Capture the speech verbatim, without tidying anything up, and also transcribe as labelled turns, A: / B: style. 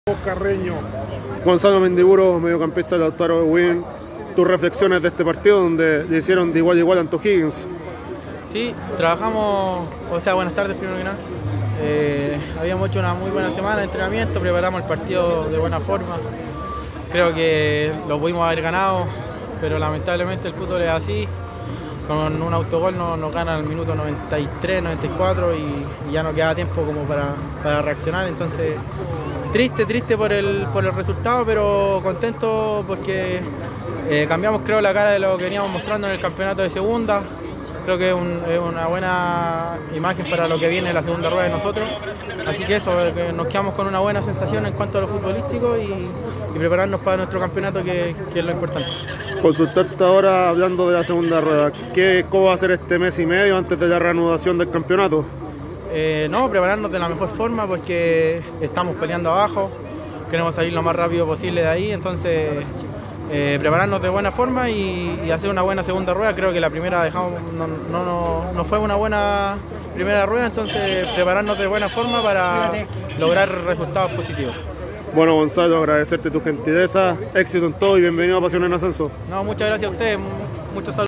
A: Carreño.
B: Gonzalo Mendiburo, mediocampista del Lautaro Win, tus reflexiones de este partido donde le hicieron de igual a igual a O'Higgins.
C: Sí, trabajamos, o sea, buenas tardes primero que nada. Eh, habíamos hecho una muy buena semana de entrenamiento, preparamos el partido de buena forma. Creo que lo pudimos haber ganado, pero lamentablemente el fútbol es así. Con un autogol nos, nos gana al minuto noventa y tres, noventa y cuatro y, y ya no queda tiempo como para, para reaccionar. Entonces, triste, triste por el, por el resultado, pero contento porque eh, cambiamos, creo, la cara de lo que veníamos mostrando en el campeonato de segunda. Creo que es, un, es una buena imagen para lo que viene la segunda rueda de nosotros. Así que eso, que nos quedamos con una buena sensación en cuanto a lo futbolístico y, y prepararnos para nuestro campeonato, que, que es lo importante.
B: Consultarte ahora, hablando de la segunda rueda, ¿qué, ¿cómo va a ser este mes y medio antes de la reanudación del campeonato?
C: Eh, no, prepararnos de la mejor forma porque estamos peleando abajo, queremos salir lo más rápido posible de ahí, entonces eh, prepararnos de buena forma y, y hacer una buena segunda rueda. Creo que la primera dejamos, no, no, no, no fue una buena primera rueda, entonces prepararnos de buena forma para lograr resultados positivos.
B: Bueno, Gonzalo, agradecerte tu gentileza, éxito en todo y bienvenido a Pasión en Ascenso.
C: No, muchas gracias a ustedes, muchos saludos.